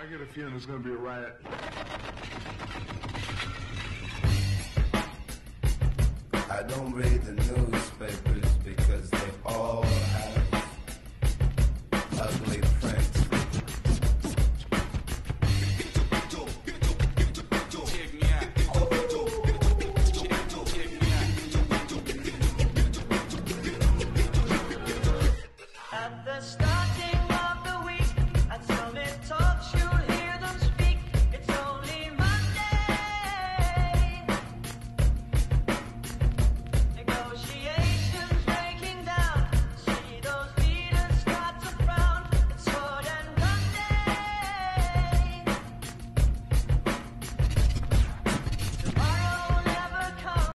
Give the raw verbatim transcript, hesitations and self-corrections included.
get a feeling there's going to be a riot. I don't read the newspapers.